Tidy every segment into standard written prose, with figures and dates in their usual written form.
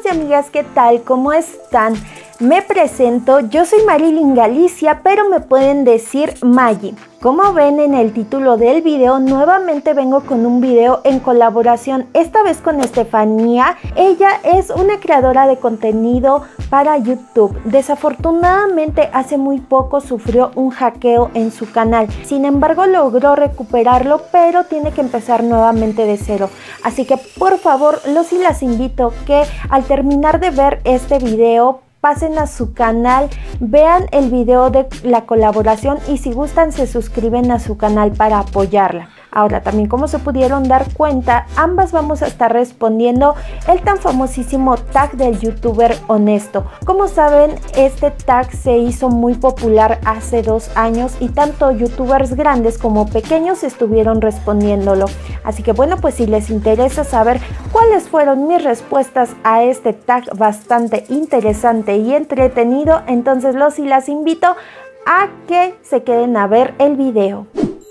y amigas, ¿qué tal? ¿Cómo están? Me presento, yo soy Marilyn Galicia, pero me pueden decir Maggie. Como ven en el título del video, nuevamente vengo con un video en colaboración, esta vez con Estefanía. Ella es una creadora de contenido para YouTube. Desafortunadamente hace muy poco sufrió un hackeo en su canal. Sin embargo, logró recuperarlo, pero tiene que empezar nuevamente de cero. Así que por favor, los y las invito que al terminar de ver este video, pasen a su canal, vean el video de la colaboración y si gustan se suscriben a su canal para apoyarla. Ahora, también como se pudieron dar cuenta, ambas vamos a estar respondiendo el tan famosísimo tag del youtuber honesto. Como saben, este tag se hizo muy popular hace 2 años y tanto youtubers grandes como pequeños estuvieron respondiéndolo. Así que bueno, pues si les interesa saber cuáles fueron mis respuestas a este tag bastante interesante y entretenido, entonces los y las invito a que se queden a ver el video.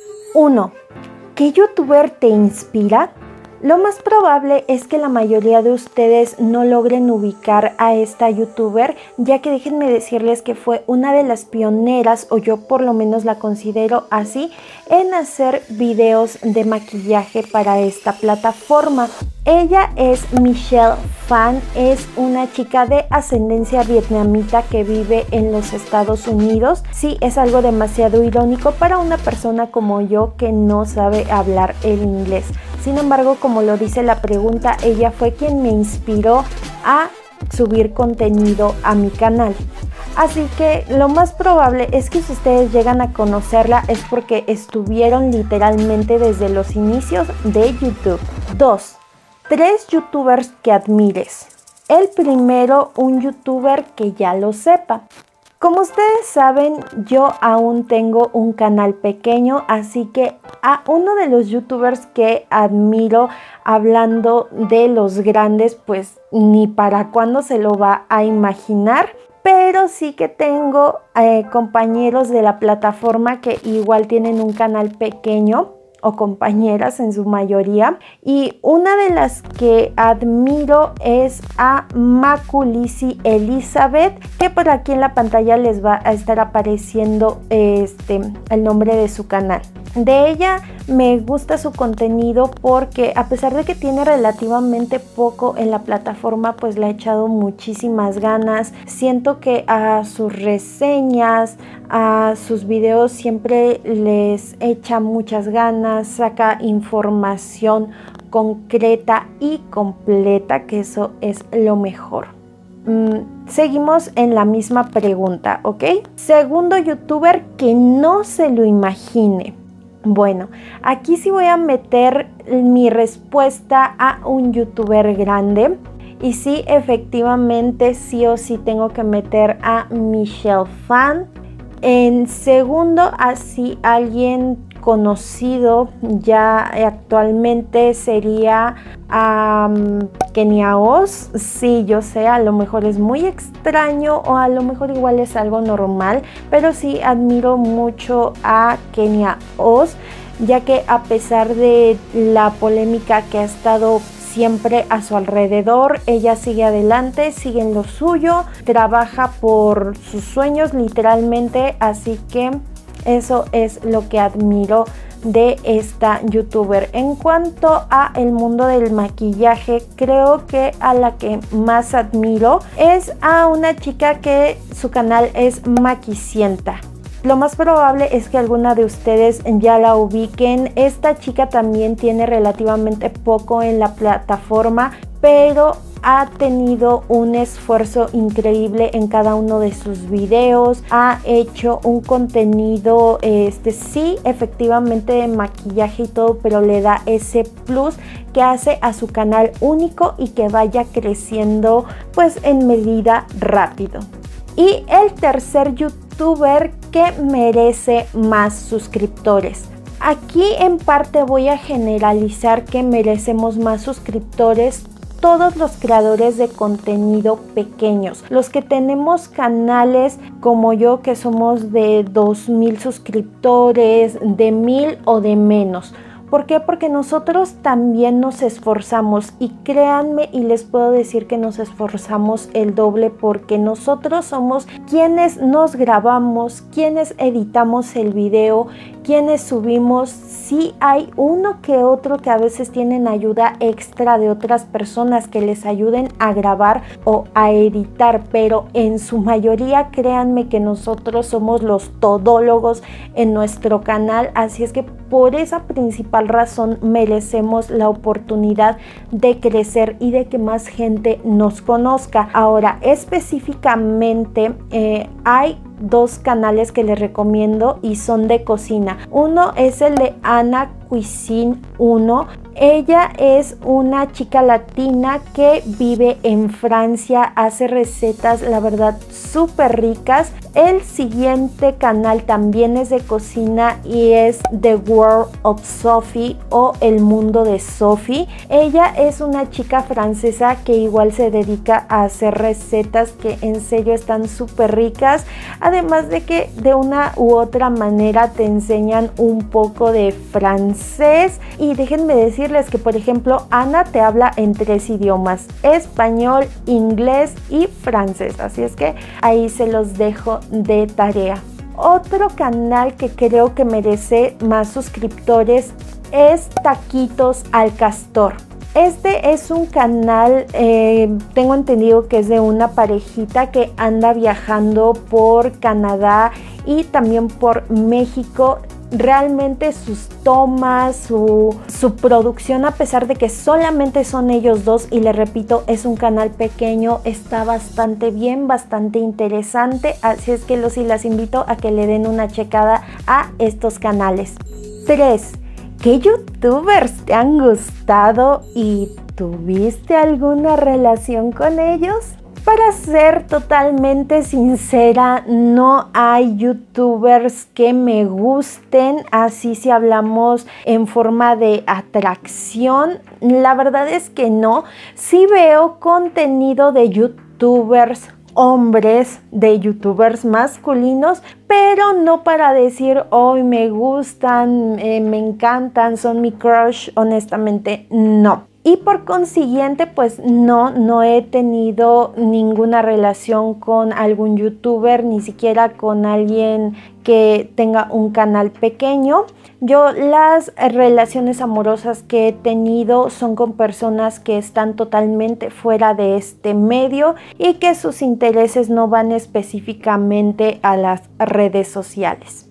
1. ¿Qué youtuber te inspira? Lo más probable es que la mayoría de ustedes no logren ubicar a esta youtuber, ya que déjenme decirles que fue una de las pioneras, o yo por lo menos la considero así, en hacer videos de maquillaje para esta plataforma. Ella es Michelle Phan, es una chica de ascendencia vietnamita que vive en los Estados Unidos. Sí, es algo demasiado irónico para una persona como yo que no sabe hablar el inglés. Sin embargo, como lo dice la pregunta, ella fue quien me inspiró a subir contenido a mi canal. Así que lo más probable es que si ustedes llegan a conocerla es porque estuvieron literalmente desde los inicios de YouTube. 2. 3 youtubers que admires. El primero, un youtuber que ya lo sepa. Como ustedes saben, yo aún tengo un canal pequeño, así que a uno de los youtubers que admiro, hablando de los grandes, pues ni para cuándo se lo va a imaginar. Pero sí que tengo compañeros de la plataforma que igual tienen un canal pequeño, o compañeras en su mayoría, y una de las que admiro es a Maculisi Elizabeth, que por aquí en la pantalla les va a estar apareciendo el nombre de su canal. De ella me gusta su contenido porque a pesar de que tiene relativamente poco en la plataforma, pues le ha echado muchísimas ganas. Siento que a sus reseñas, a sus videos siempre les echa muchas ganas, saca información concreta y completa, que eso es lo mejor. Seguimos en la misma pregunta, ¿ok? Segundo youtuber que no se lo imagine. Bueno, aquí sí voy a meter mi respuesta a un youtuber grande. Y sí, efectivamente, sí o sí tengo que meter a Michelle Phan. En segundo, así alguien conocido ya actualmente sería Kenia Oz. Sí, yo sé, a lo mejor es muy extraño o a lo mejor igual es algo normal, pero sí admiro mucho a Kenia Oz, ya que a pesar de la polémica que ha estado siempre a su alrededor, ella sigue adelante, sigue en lo suyo, trabaja por sus sueños literalmente, así que eso es lo que admiro de esta youtuber. En cuanto a el mundo del maquillaje, creo que a la que más admiro es a una chica que su canal es Maquicienta. Lo más probable es que alguna de ustedes ya la ubiquen. Esta chica también tiene relativamente poco en la plataforma, pero ha tenido un esfuerzo increíble en cada uno de sus videos. Ha hecho un contenido, sí, efectivamente de maquillaje y todo, pero le da ese plus que hace a su canal único y que vaya creciendo pues en medida rápido. Y el tercer youtuber que merece más suscriptores. Aquí en parte voy a generalizar que merecemos más suscriptores todos los creadores de contenido pequeños, los que tenemos canales como yo, que somos de 2000 suscriptores, de 1000 o de menos. ¿Por qué? Porque nosotros también nos esforzamos y créanme y les puedo decir que nos esforzamos el doble porque nosotros somos quienes nos grabamos, quienes editamos el video, quienes subimos. Sí hay uno que otro que a veces tienen ayuda extra de otras personas que les ayuden a grabar o a editar, pero en su mayoría créanme que nosotros somos los todólogos en nuestro canal, así es que por esa principal razón merecemos la oportunidad de crecer y de que más gente nos conozca. Ahora, específicamente hay dos canales que les recomiendo y son de cocina. Uno es el de Ana Cuisine 1. Ella es una chica latina que vive en Francia, hace recetas, la verdad, súper ricas. El siguiente canal también es de cocina y es The World of Sophie o El Mundo de Sophie. Ella es una chica francesa que igual se dedica a hacer recetas que en serio están súper ricas. Además de que de una u otra manera te enseñan un poco de francés. Y déjenme decirles que, por ejemplo, Ana te habla en 3 idiomas: español, inglés y francés. Así es que ahí se los dejo de tarea. Otro canal que creo que merece más suscriptores es Taquitos al Castor. Este es un canal, tengo entendido que es de una parejita que anda viajando por Canadá y también por México. Realmente sus tomas, su producción, a pesar de que solamente son ellos dos, y les repito, es un canal pequeño, está bastante bien, bastante interesante, así es que los y las invito a que le den una checada a estos canales. 3. ¿Qué youtubers te han gustado y tuviste alguna relación con ellos? Para ser totalmente sincera, no hay youtubers que me gusten, así si hablamos en forma de atracción, la verdad es que no. Sí veo contenido de youtubers hombres, de youtubers masculinos, pero no para decir hoy me gustan, me encantan, son mi crush, honestamente no. Y por consiguiente, pues no he tenido ninguna relación con algún youtuber, ni siquiera con alguien que tenga un canal pequeño. Yo las relaciones amorosas que he tenido son con personas que están totalmente fuera de este medio y que sus intereses no van específicamente a las redes sociales.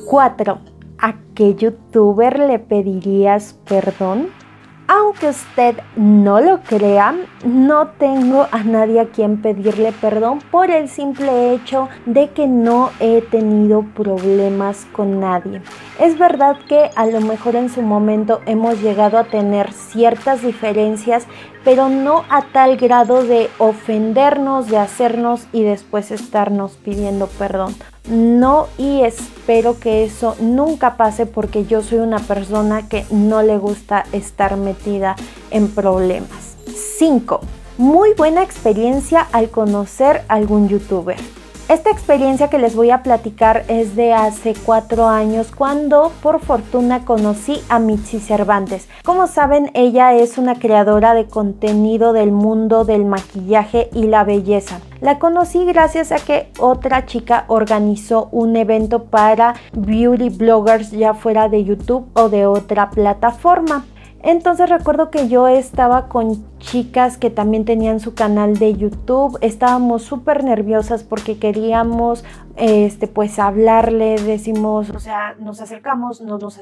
4. ¿A qué youtuber le pedirías perdón? Aunque usted no lo crea, no tengo a nadie a quien pedirle perdón por el simple hecho de que no he tenido problemas con nadie. Es verdad que a lo mejor en su momento hemos llegado a tener ciertas diferencias, pero no a tal grado de ofendernos, de hacernos y después estarnos pidiendo perdón. No, y espero que eso nunca pase porque yo soy una persona que no le gusta estar metida en problemas. 5. Muy buena experiencia al conocer a algún youtuber. Esta experiencia que les voy a platicar es de hace 4 años cuando por fortuna conocí a Mitzi Cervantes. Como saben, ella es una creadora de contenido del mundo del maquillaje y la belleza. La conocí gracias a que otra chica organizó un evento para beauty bloggers, ya fuera de YouTube o de otra plataforma. Entonces recuerdo que yo estaba con chicas que también tenían su canal de YouTube. Estábamos súper nerviosas porque queríamos pues hablarle, decimos, o sea, nos acercamos,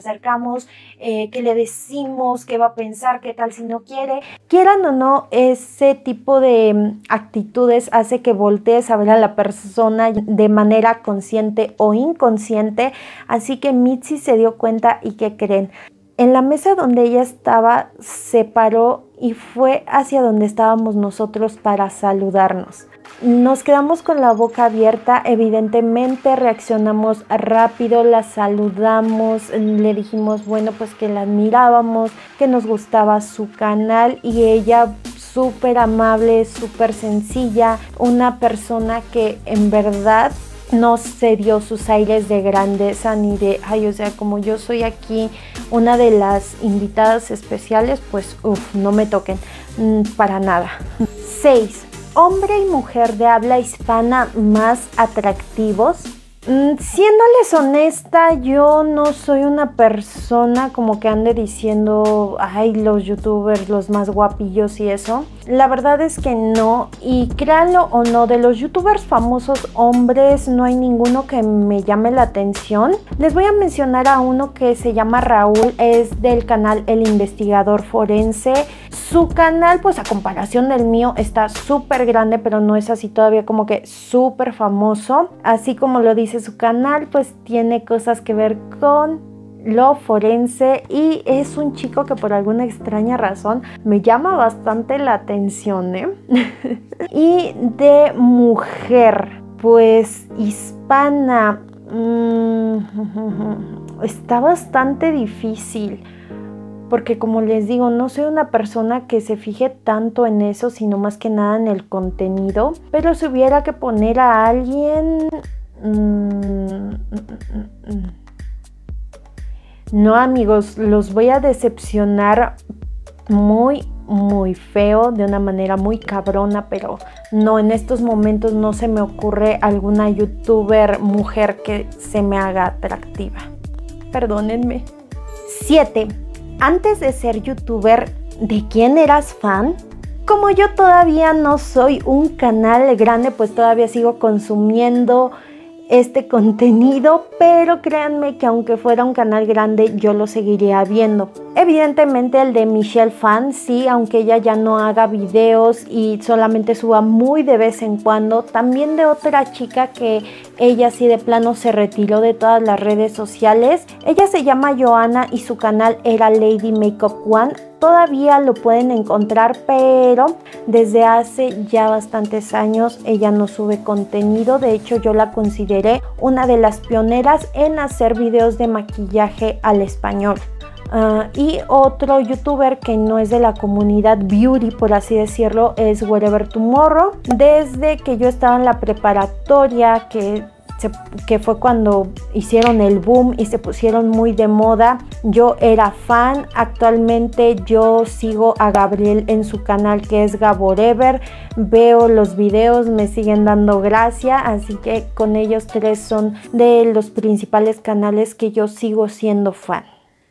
¿qué le decimos? ¿Qué va a pensar? ¿Qué tal si no quiere? Quieran o no, ese tipo de actitudes hace que voltees a ver a la persona de manera consciente o inconsciente. Así que Mitzi se dio cuenta y ¿qué creen? En la mesa donde ella estaba se paró y fue hacia donde estábamos nosotros para saludarnos. Nos quedamos con la boca abierta, evidentemente reaccionamos rápido, la saludamos, le dijimos bueno pues que la admirábamos, que nos gustaba su canal y ella súper amable, súper sencilla, una persona que en verdad no se dio sus aires de grandeza ni de, ay, o sea, como yo soy aquí una de las invitadas especiales, pues, no me toquen, para nada. 6. Hombre y mujer de habla hispana más atractivos. Siéndoles honesta, yo no soy una persona como que ande diciendo, ay, los youtubers, los más guapillos y eso. La verdad es que no, y créanlo o no, de los youtubers famosos hombres no hay ninguno que me llame la atención. Les voy a mencionar a uno que se llama Raúl, es del canal El Investigador Forense. Su canal, pues a comparación del mío, está súper grande, pero no es así todavía como que súper famoso. Así como lo dice su canal, pues tiene cosas que ver con lo forense y es un chico que por alguna extraña razón me llama bastante la atención, ¿eh? Y de mujer, pues hispana, está bastante difícil. Porque como les digo, no soy una persona que se fije tanto en eso, sino más que nada en el contenido. Pero si hubiera que poner a alguien... No, amigos, los voy a decepcionar muy feo, de una manera muy cabrona, pero no, en estos momentos no se me ocurre alguna youtuber mujer que se me haga atractiva. Perdónenme. 7. Antes de ser youtuber, ¿de quién eras fan? Como yo todavía no soy un canal grande, pues todavía sigo consumiendo este contenido, pero créanme que aunque fuera un canal grande, yo lo seguiría viendo. Evidentemente el de Michelle Phan, sí, aunque ella ya no haga videos y solamente suba muy de vez en cuando. También de otra chica que ella sí de plano se retiró de todas las redes sociales. Ella se llama Joana y su canal era Lady Makeup One. Todavía lo pueden encontrar, pero desde hace ya bastantes años ella no sube contenido. De hecho, yo la consideré una de las pioneras en hacer videos de maquillaje al español. Y otro youtuber que no es de la comunidad beauty, por así decirlo, es Wherever Tomorrow. Desde que yo estaba en la preparatoria, que fue cuando hicieron el boom y se pusieron muy de moda, yo era fan. Actualmente yo sigo a Gabriel en su canal, que es Gaborever. Veo los videos, me siguen dando gracia, así que con ellos tres son de los principales canales que yo sigo siendo fan.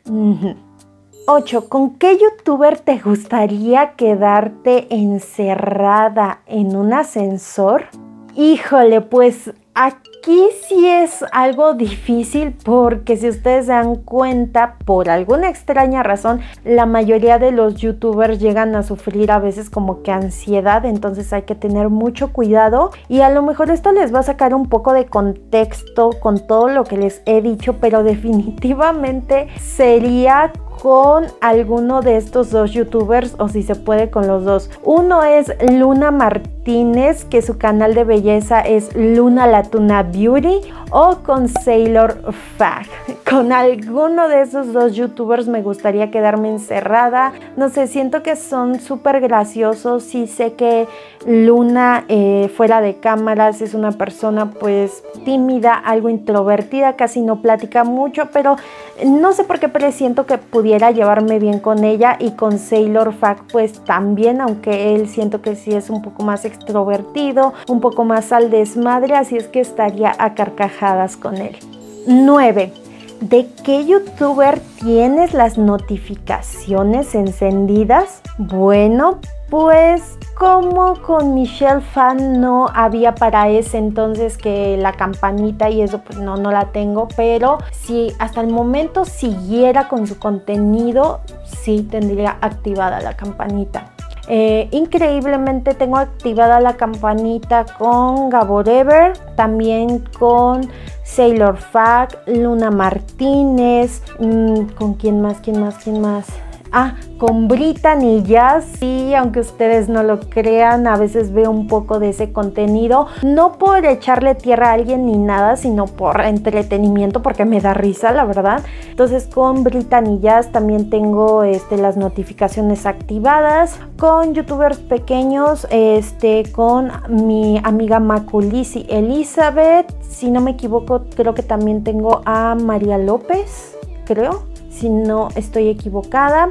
8. ¿Con qué youtuber te gustaría quedarte encerrada en un ascensor? Híjole, pues aquí sí es algo difícil, porque si ustedes se dan cuenta, por alguna extraña razón, la mayoría de los youtubers llegan a sufrir a veces como que ansiedad, entonces hay que tener mucho cuidado. Y a lo mejor esto les va a sacar un poco de contexto con todo lo que les he dicho, pero definitivamente sería con alguno de estos dos youtubers, o si se puede con los dos. Uno es Luna Martínez, que su canal de belleza es Luna la Tuna Beauty, o con Sailor Fag. Con alguno de esos dos youtubers me gustaría quedarme encerrada. No sé, siento que son súper graciosos. Sí sé que Luna fuera de cámaras es una persona pues tímida, algo introvertida, casi no platica mucho, pero no sé por qué presiento que pudiera llevarme bien con ella. Y con Sailor Fag pues también, aunque él siento que sí es un poco más extrovertido, un poco más al desmadre, así es que estaría a carcajadas con él. 9. ¿De qué youtuber tienes las notificaciones encendidas? Bueno, pues como con Michelle Phan no había para ese entonces que la campanita y eso, pues no la tengo, pero si hasta el momento siguiera con su contenido, sí tendría activada la campanita. Increíblemente tengo activada la campanita con Gaborever, también con Sailor Fag, Luna Martínez, ¿con quién más? Con Brittany Jazz, sí, aunque ustedes no lo crean, a veces veo un poco de ese contenido, no por echarle tierra a alguien ni nada, sino por entretenimiento, porque me da risa, la verdad. Entonces con Brittany Jazz también tengo las notificaciones activadas. Con youtubers pequeños, con mi amiga Maculisi Elizabeth, si no me equivoco, creo que también tengo a María López, creo, si no estoy equivocada.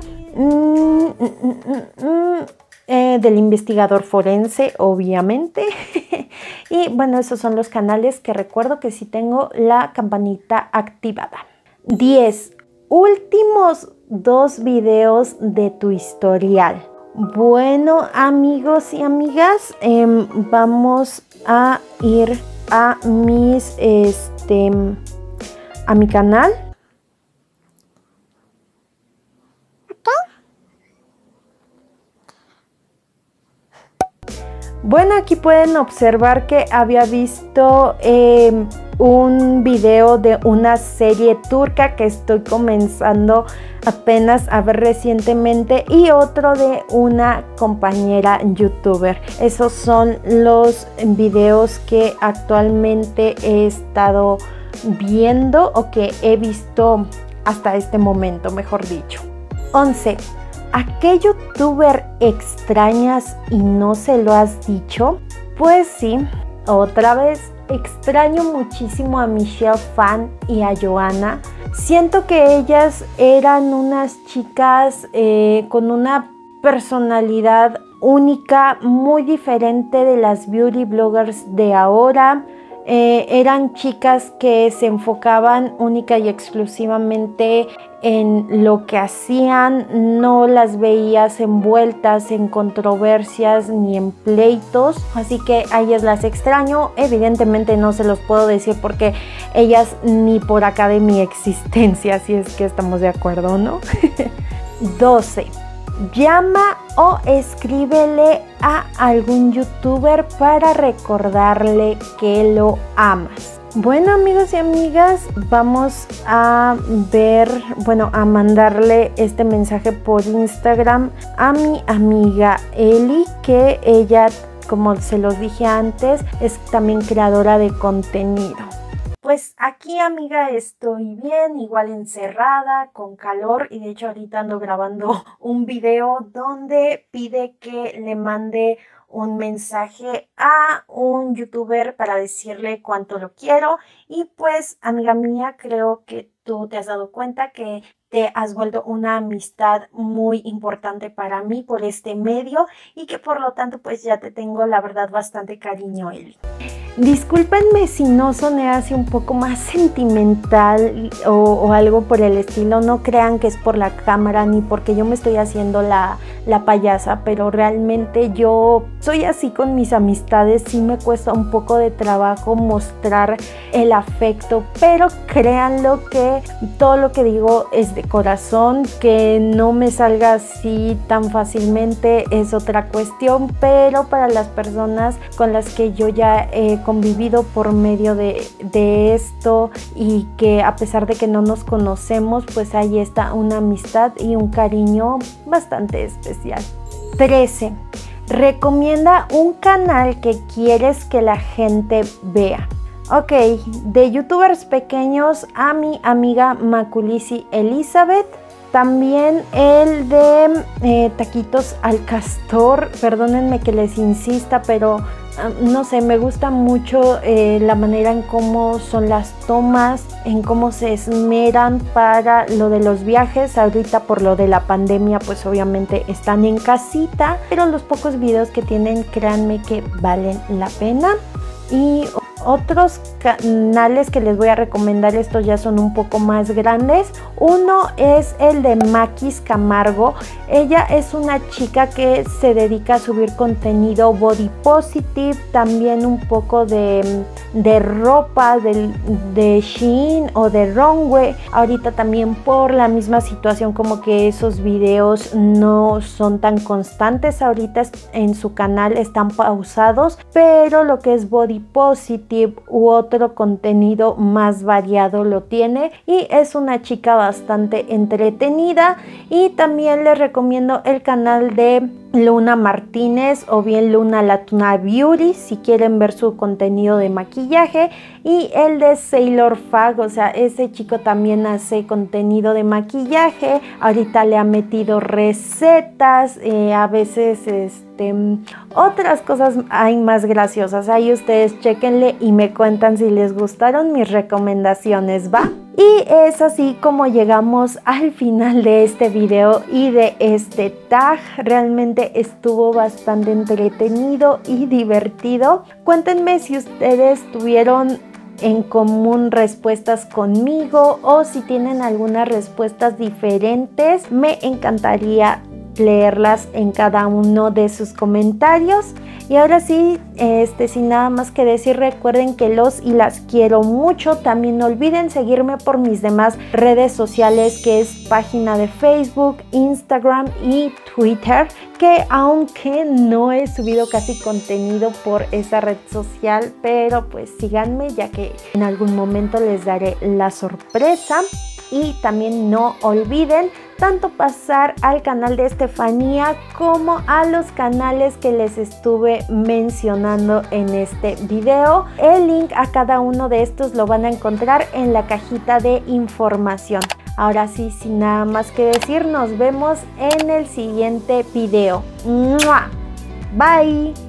Del investigador forense, obviamente. Y bueno, esos son los canales que recuerdo que sí tengo la campanita activada. 10. Últimos 2 videos de tu historial. Bueno, amigos y amigas, vamos a ir a mis a mi canal. Bueno, aquí pueden observar que había visto un video de una serie turca que estoy comenzando apenas a ver recientemente, y otro de una compañera youtuber. Esos son los videos que actualmente he estado viendo, o que he visto hasta este momento, mejor dicho. 11. ¿A qué youtuber extrañas y no se lo has dicho? Pues sí, otra vez extraño muchísimo a Michelle Phan y a Joanna. Siento que ellas eran unas chicas con una personalidad única, muy diferente de las beauty bloggers de ahora. Eran chicas que se enfocaban única y exclusivamente en lo que hacían, no las veías envueltas en controversias ni en pleitos, así que a ellas las extraño. Evidentemente no se los puedo decir porque ellas ni por acá de mi existencia, así es que estamos de acuerdo, ¿no? 12. Llama o escríbele a algún youtuber para recordarle que lo amas. Bueno, amigos y amigas, vamos a a mandarle este mensaje por Instagram a mi amiga Eli, que ella, como se los dije antes, es también creadora de contenido. Pues aquí, amiga, estoy bien, igual encerrada, con calor, y de hecho ahorita ando grabando un video donde pide que le mande un mensaje a un youtuber para decirle cuánto lo quiero. Y pues, amiga mía, creo que tú te has dado cuenta que te has vuelto una amistad muy importante para mí por este medio, y que por lo tanto pues ya te tengo, la verdad, bastante cariño, Eli. Discúlpenme si no soné así un poco más sentimental o algo por el estilo. No crean que es por la cámara ni porque yo me estoy haciendo la payasa, pero realmente yo soy así con mis amistades. Sí me cuesta un poco de trabajo mostrar el afecto, pero créanlo que todo lo que digo es de corazón. Que no me salga así tan fácilmente es otra cuestión, pero para las personas con las que yo ya he convivido por medio de esto, y que a pesar de que no nos conocemos, pues ahí está una amistad y un cariño bastante especial. 13. Recomienda un canal que quieres que la gente vea. Ok, de youtubers pequeños, a mi amiga Maculisi Elizabeth. También el de taquitos al castor. Perdónenme que les insista, pero no sé, me gusta mucho la manera en cómo son las tomas, en cómo se esmeran para lo de los viajes. Ahorita por lo de la pandemia pues obviamente están en casita, pero los pocos videos que tienen, créanme que valen la pena. Y otros canales que les voy a recomendar, estos ya son un poco más grandes. Uno es el de Makis Camargo. Ella es una chica que se dedica a subir contenido body positive, también un poco de ropa de Shein o de Runway. Ahorita también por la misma situación, como que esos videos no son tan constantes. Ahorita en su canal están pausados, pero lo que es body positive, tip u otro contenido más variado lo tiene, y es una chica bastante entretenida. Y también les recomiendo el canal de Luna Martínez o bien Luna Latuna Beauty si quieren ver su contenido de maquillaje, y el de Sailor Fag, o sea, ese chico también hace contenido de maquillaje. Ahorita le ha metido recetas, a veces otras cosas hay más graciosas. Ahí ustedes chequenle y me cuentan si les gustaron mis recomendaciones, ¿va? Y es así como llegamos al final de este video y de este tag. Realmente estuvo bastante entretenido y divertido. Cuéntenme si ustedes tuvieron en común respuestas conmigo o si tienen algunas respuestas diferentes. Me encantaría leerlas en cada uno de sus comentarios. Y ahora sí, sin nada más que decir, recuerden que los y las quiero mucho. También no olviden seguirme por mis demás redes sociales, que es página de Facebook, Instagram y Twitter, que aunque no he subido casi contenido por esa red social, pero pues síganme, ya que en algún momento les daré la sorpresa. Y también no olviden tanto pasar al canal de Estefanía como a los canales que les estuve mencionando en este video. El link a cada uno de estos lo van a encontrar en la cajita de información. Ahora sí, sin nada más que decir, nos vemos en el siguiente video. ¡Mua! Bye.